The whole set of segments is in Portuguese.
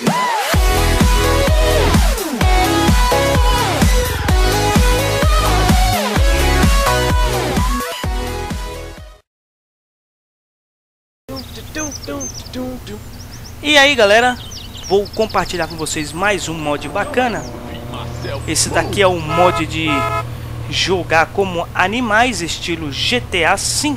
E aí galera, vou compartilhar com vocês mais um mod bacana. Esse daqui é o mod de jogar como animais estilo GTA V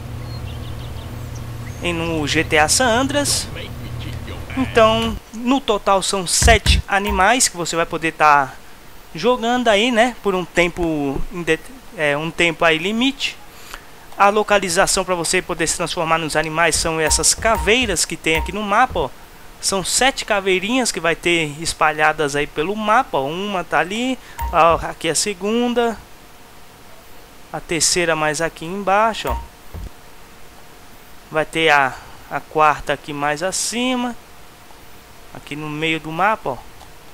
no GTA San Andreas. Então no total são 7 animais que você vai poder estar jogando aí, né, por um tempo aí limite. A localização para você poder se transformar nos animais são essas caveiras que tem aqui no mapa, ó. São 7 caveirinhas que vai ter espalhadas aí pelo mapa, ó. Uma tá ali, ó, aqui a segunda, a terceira mais aqui embaixo, ó. Vai ter a quarta aqui mais acima, aqui no meio do mapa, ó.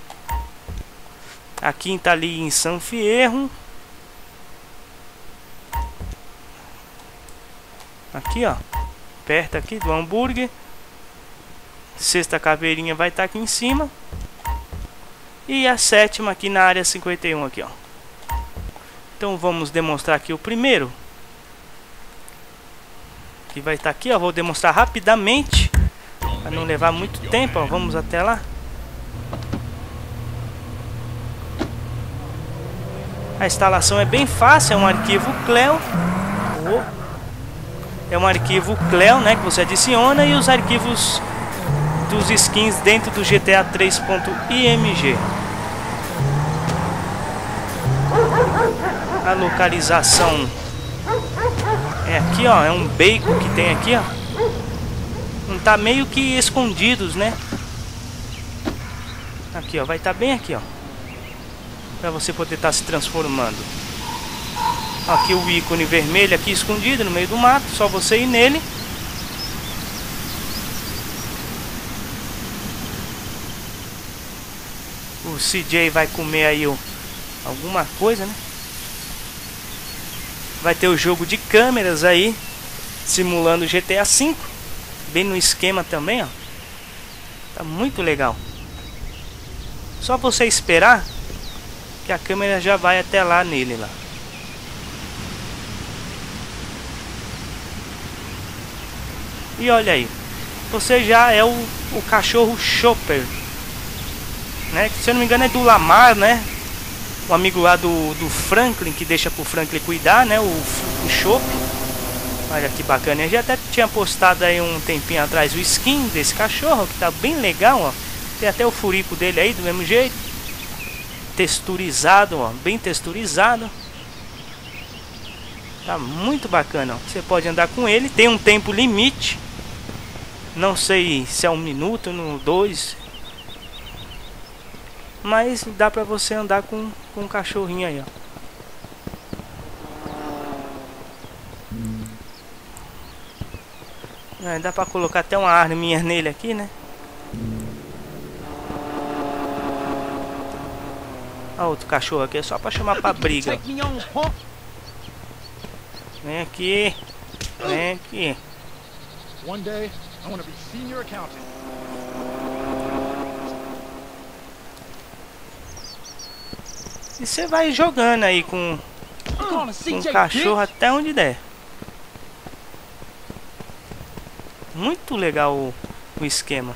A quinta ali em San Fierro. Aqui, ó, perto aqui do hambúrguer. Sexta caveirinha vai estar aqui em cima. E a sétima aqui na área 51 aqui, ó. Então vamos demonstrar aqui o primeiro, que vai estar aqui, ó. Vou demonstrar rapidamente para não levar muito tempo, ó. Vamos até lá. A instalação é bem fácil, é um arquivo Cleo. É um arquivo Cleo, né, que você adiciona, e os arquivos dos skins dentro do GTA 3.img. A localização é aqui, ó, é um beco que tem aqui, ó. Não tá meio que escondidos, né? Aqui, ó, vai estar bem aqui, ó, para você poder estar se transformando. Aqui o ícone vermelho aqui escondido no meio do mato, só você ir nele. O CJ vai comer aí alguma coisa, né? Vai ter o jogo de câmeras aí, simulando o GTA V, bem no esquema também, ó. Tá muito legal. Só você esperar que a câmera já vai até lá nele lá. E olha aí, você já é o cachorro Chopper, né? Que, se eu não me engano, é do Lamar, né? O amigo lá do Franklin, que deixa pro Franklin cuidar, né? O Chopper. Olha que bacana. Eu já até tinha postado aí um tempinho atrás o skin desse cachorro, que tá bem legal, ó. Tem até o furico dele aí do mesmo jeito. Texturizado, ó. Bem texturizado. Tá muito bacana, ó. Você pode andar com ele. Tem um tempo limite. Não sei se é 1 minuto, no 2. Mas dá pra você andar com um cachorrinho aí, ó. Dá pra colocar até uma arminha nele aqui, né? Olha outro cachorro aqui, é só pra chamar pra briga. Vem aqui. Vem aqui. One day I want to be senior accountant. E você vai jogando aí com o cachorro até onde der. Muito legal o esquema.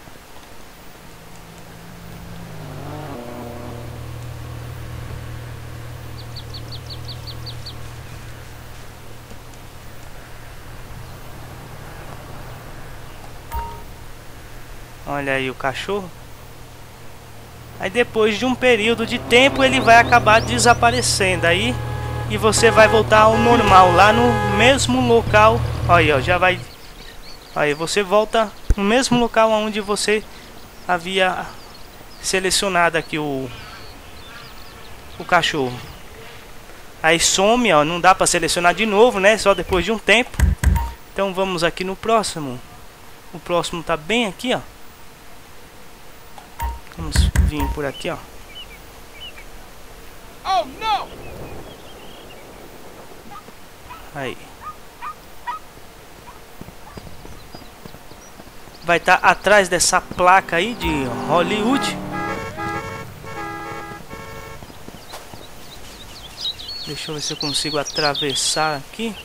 Olha aí o cachorro. Aí depois de um período de tempo ele vai acabar desaparecendo aí, e você vai voltar ao normal lá no mesmo local. Olha, ó, já vai. Aí você volta no mesmo local onde você havia selecionado aqui o cachorro. Aí some, ó, não dá para selecionar de novo, né? Só depois de um tempo. Então vamos aqui no próximo. O próximo tá bem aqui, ó. Vamos vir por aqui, ó. Oh, não! Aí. vai estar atrás dessa placa aí de Hollywood. Deixa eu ver se eu consigo atravessar aqui.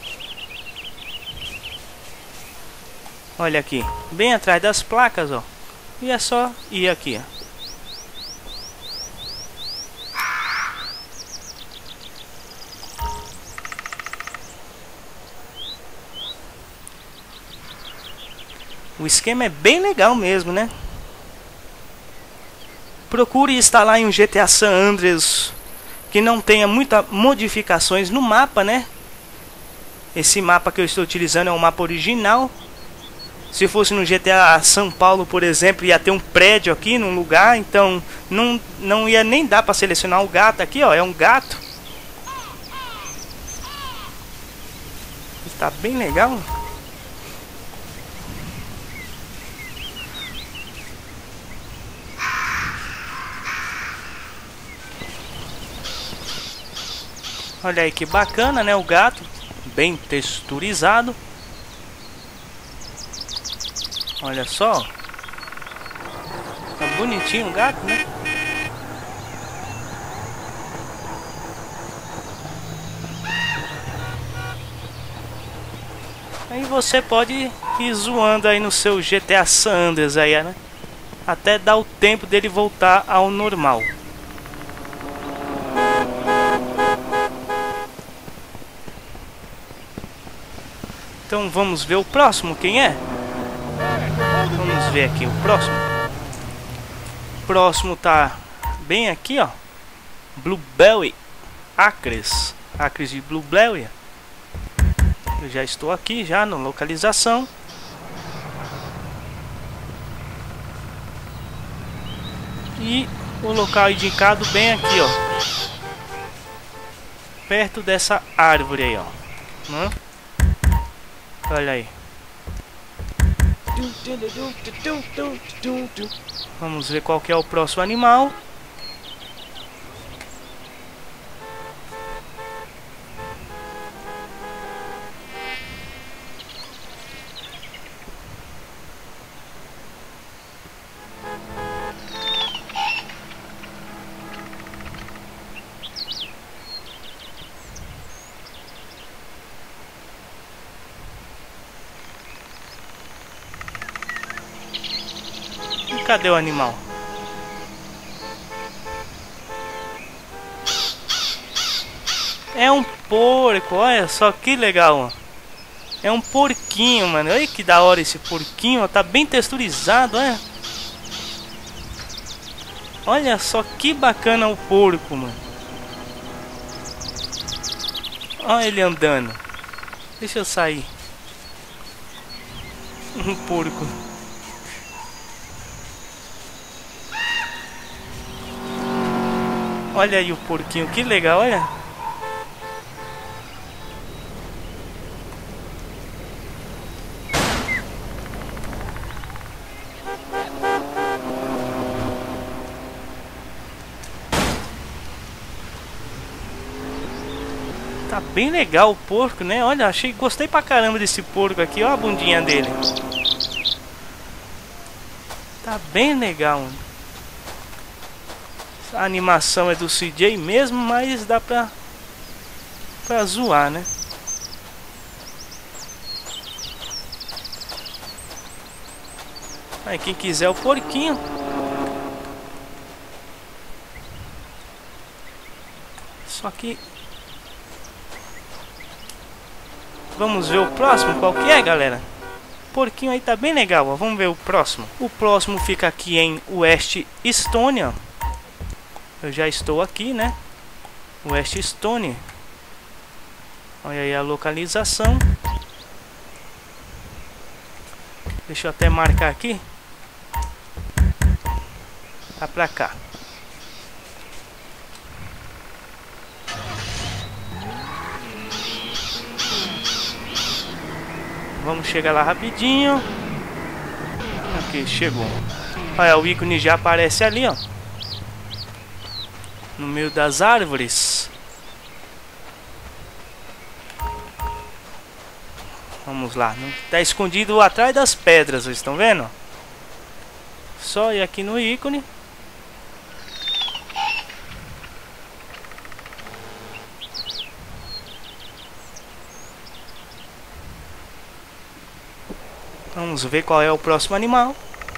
Olha aqui, bem atrás das placas, ó. E é só ir aqui, ó. O esquema é bem legal mesmo, né? Procure instalar em um GTA San Andreas que não tenha muitas modificações no mapa, né? Esse mapa que eu estou utilizando é o mapa original. Se fosse no GTA São Paulo, por exemplo, ia ter um prédio aqui num lugar, então não ia nem dar para selecionar o gato aqui, ó, é um gato. Tá bem legal. Olha aí que bacana, né? O gato bem texturizado. Olha só. Tá bonitinho o gato, né? Aí você pode ir zoando aí no seu GTA San Andreas aí, né? Até dar o tempo dele voltar ao normal. Então vamos ver o próximo, quem é? Vamos ver aqui o próximo. O próximo tá bem aqui, ó. Blueberry Acres. Acres de Blueberry. Eu já estou aqui, já na localização. E o local indicado bem aqui, ó. Perto dessa árvore aí, ó. Olha aí. Vamos ver qual que é o próximo animal. Cadê o animal? É um porco, olha só que legal. É um porquinho, mano. Olha que da hora esse porquinho, tá bem texturizado, olha. Olha só que bacana o porco, mano. Olha ele andando. Deixa eu sair. Um porco. Olha aí o porquinho, que legal, olha. Tá bem legal o porco, né? Olha, gostei pra caramba desse porco aqui, ó a bundinha dele. Tá bem legal, mano. A animação é do CJ mesmo, mas dá pra zoar, né? Aí quem quiser o porquinho. Só que vamos ver o próximo, qual que é, galera? O porquinho aí tá bem legal, ó. Vamos ver o próximo. O próximo fica aqui em West Estonia. Eu já estou aqui, né? West Estonia. Olha aí a localização. Deixa eu até marcar aqui. Tá pra cá. Vamos chegar lá rapidinho. Aqui, chegou. Olha, o ícone já aparece ali, ó. No meio das árvores. Vamos lá. Tá escondido atrás das pedras, vocês estão vendo? Só ir aqui no ícone. Vamos ver qual é o próximo animal.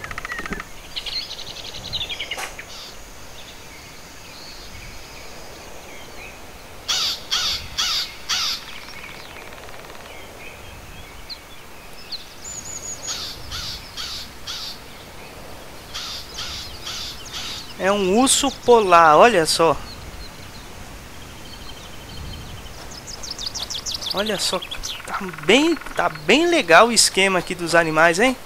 É um urso polar, olha só. Olha só, tá bem legal o esquema aqui dos animais, hein?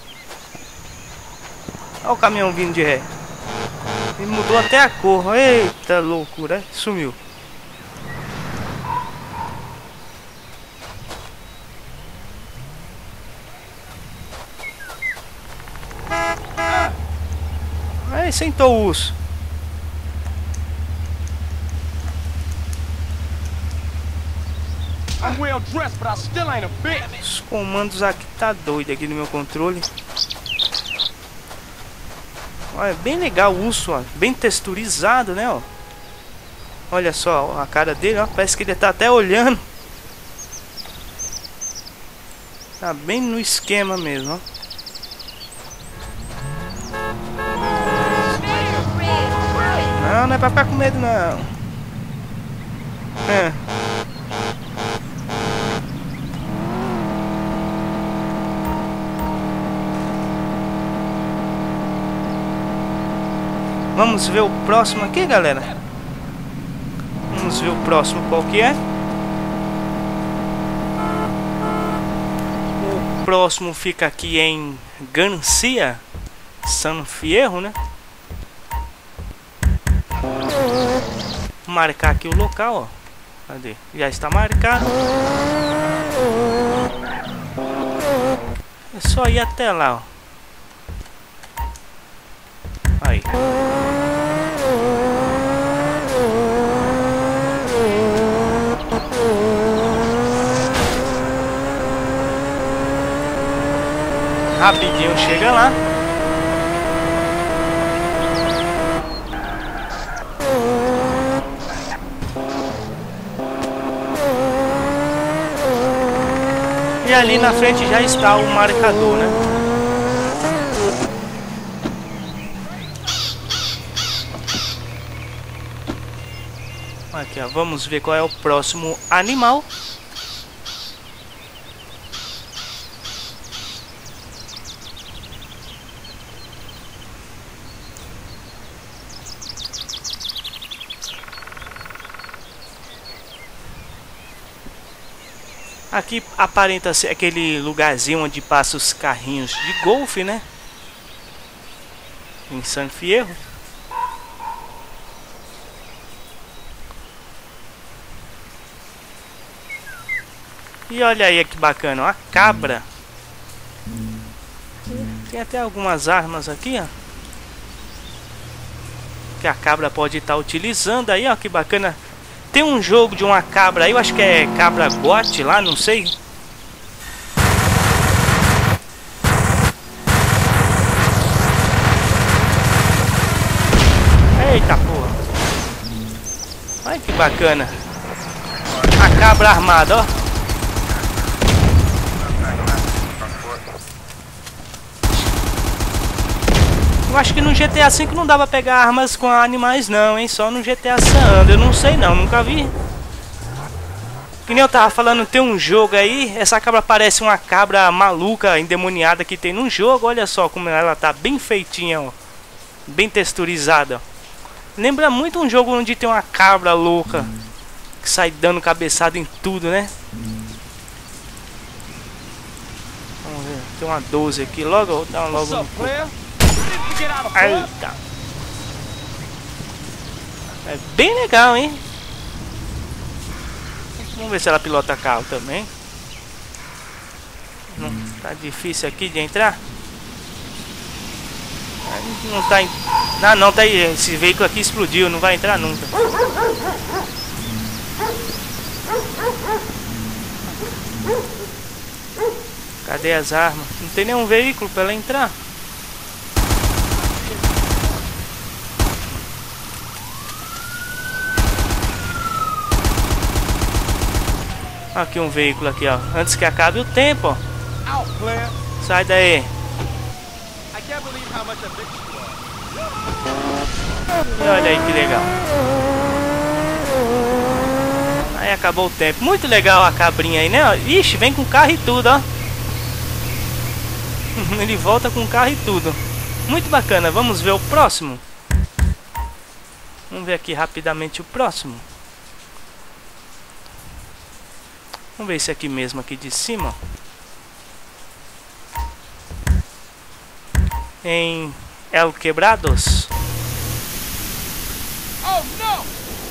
Olha o caminhão vindo de ré. Ele mudou até a cor. Eita loucura, sumiu. Aí sentou o urso. Os comandos aqui tá doido aqui no meu controle. Olha, bem legal o urso, ó. Bem texturizado, né, ó. Olha só a cara dele, ó. Parece que ele tá até olhando. Tá bem no esquema mesmo, ó. Não é pra ficar com medo, não. Vamos ver o próximo aqui, galera. Vamos ver o próximo qual que é. O próximo fica aqui em Garcia, San Fierro, né? Vou marcar aqui o local, ó. Cadê? Já está marcado. É só ir até lá, ó. Aí. Rapidinho chega lá. E ali na frente já está o marcador, né? Aqui, ó, vamos ver qual é o próximo animal. Aqui aparenta ser aquele lugarzinho onde passa os carrinhos de golfe, né? Em San Fierro. E olha aí que bacana, uma cabra. Tem até algumas armas aqui, ó. Que a cabra pode estar utilizando aí, ó, que bacana. Tem um jogo de uma cabra aí, eu acho que é cabra gote lá, não sei. Eita porra. Olha que bacana. A cabra armada, ó. Eu acho que no GTA V não dá pra pegar armas com animais não, hein? Só no GTA San Andreas, eu não sei não, nunca vi. Que nem eu tava falando, tem um jogo aí, essa cabra parece uma cabra maluca, endemoniada que tem no jogo. Olha só como ela tá bem feitinha, ó. Bem texturizada, ó. Lembra muito um jogo onde tem uma cabra louca que sai dando cabeçada em tudo, né? Vamos ver, tem uma 12 aqui, logo, vou dar logo no cu. Eita. É bem legal, hein? Vamos ver se ela pilota carro também. Não, tá difícil aqui de entrar. Não tá. Ah, não, tá aí. Esse veículo aqui explodiu, não vai entrar nunca. Cadê as armas? Não tem nenhum veículo para ela entrar. Aqui um veículo aqui, ó. Antes que acabe o tempo, ó. Sai daí. E olha aí que legal. Aí acabou o tempo. Muito legal a cabrinha aí, né? Ixi, vem com carro e tudo, ó. Ele volta com carro e tudo. Muito bacana. Vamos ver o próximo. Vamos ver aqui rapidamente o próximo. Vamos ver esse aqui mesmo, aqui de cima. Em El Quebrados. Oh, não!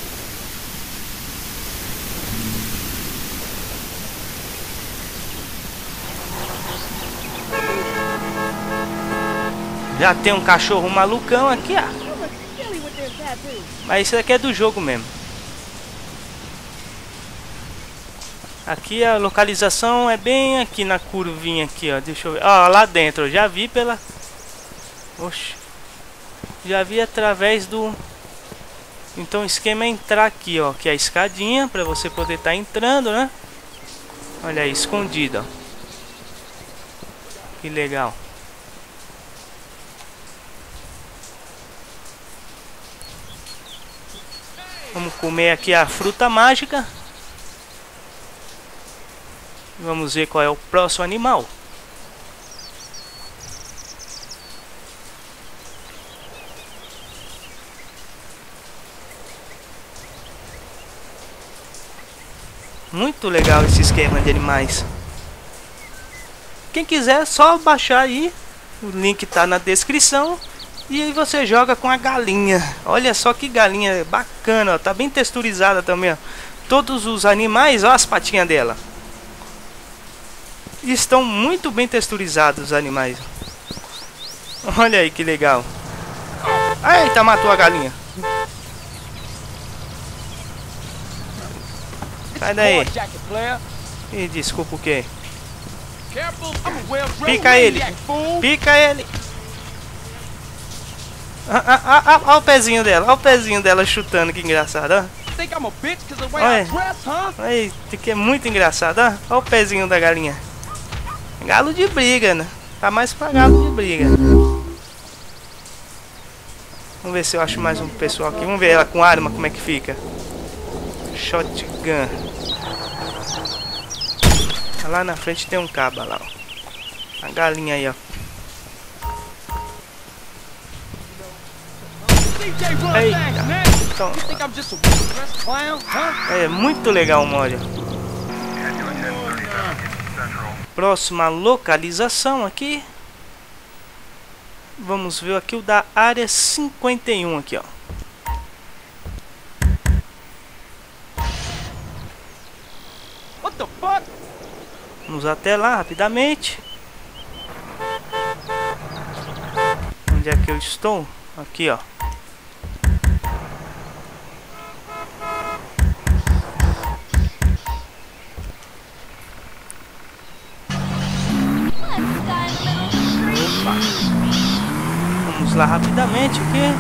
Já tem um cachorro malucão aqui, ó. Mas isso aqui é do jogo mesmo. Aqui a localização é bem aqui na curvinha aqui, ó. Deixa eu ver. Ó, lá dentro, eu já vi pela... Oxe. Já vi através do... Então o esquema é entrar aqui, ó. Que é a escadinha pra você poder estar entrando, né? Olha aí, escondido, ó. Que legal. Vamos comer aqui a fruta mágica. Vamos ver qual é o próximo animal. Muito legal esse esquema de animais. Quem quiser, é só baixar aí. O link tá na descrição. E aí você joga com a galinha. Olha só que galinha bacana, ó. Tá bem texturizada também, ó. Todos os animais, ó, as patinhas dela. Estão muito bem texturizados os animais. Olha aí que legal. Eita, matou a galinha. Sai daí. Ih, desculpa o quê? Pica ele. Pica ele. Olha o pezinho dela. Olha o pezinho dela chutando. Que engraçado, ó. Olha, que é muito engraçado, ó. Olha o pezinho da galinha. Galo de briga, né? Tá mais pra galo de briga. Vamos ver se eu acho mais um pessoal aqui. Vamos ver ela com arma, como é que fica. Shotgun. Lá na frente tem um cabo lá, ó. A galinha aí, ó. Eita. Então, é muito legal o mod. Próxima localização aqui. Vamos ver aqui o da área 51 aqui, ó. What the fuck? Vamos até lá rapidamente. Onde é que eu estou? Aqui, ó. Vamos lá rapidamente aqui.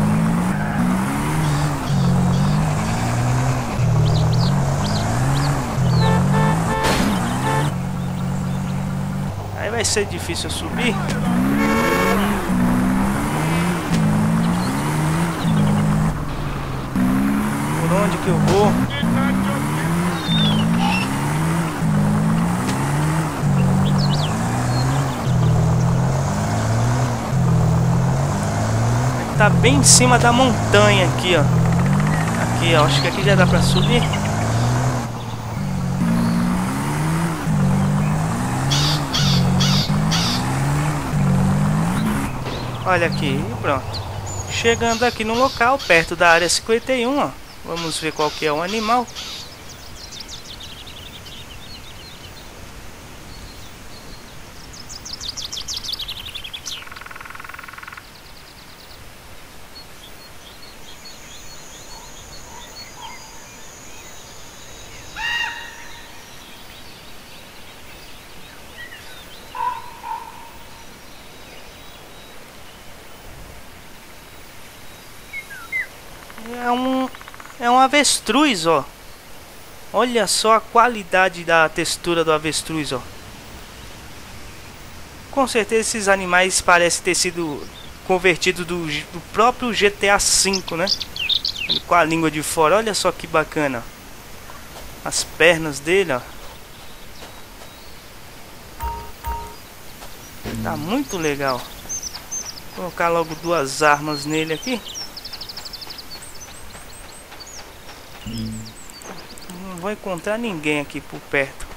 Aí vai ser difícil subir. Por onde que eu vou? Tá bem em cima da montanha aqui, ó. Aqui, ó. Acho que aqui já dá pra subir. Olha aqui, pronto. Chegando aqui no local, perto da área 51, ó. Vamos ver qual que é o animal. É um avestruz, ó. Olha só a qualidade da textura do avestruz, ó. Com certeza esses animais parecem ter sido convertidos do próprio GTA V, né? Com a língua de fora, olha só que bacana. As pernas dele, ó. Tá muito legal. Vou colocar logo duas armas nele aqui. Não vou encontrar ninguém aqui por perto.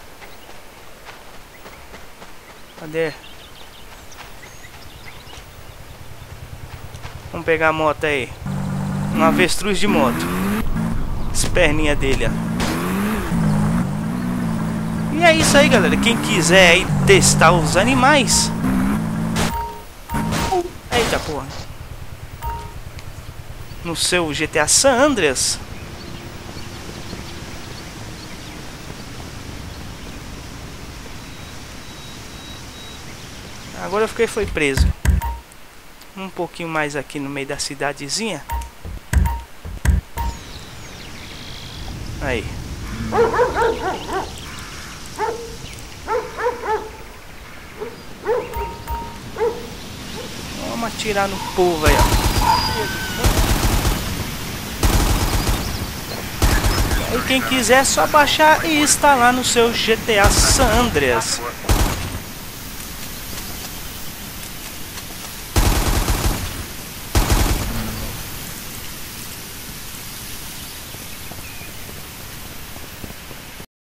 Cadê? Vamos pegar a moto aí. Um avestruz de moto. As perninhas dele, ó. E é isso aí, galera. Quem quiser aí testar os animais. Eita porra. No seu GTA San Andreas. Agora eu foi preso. Um pouquinho mais aqui no meio da cidadezinha. Aí. Vamos atirar no povo aí, ó. E quem quiser é só baixar e instalar no seu GTA San Andreas.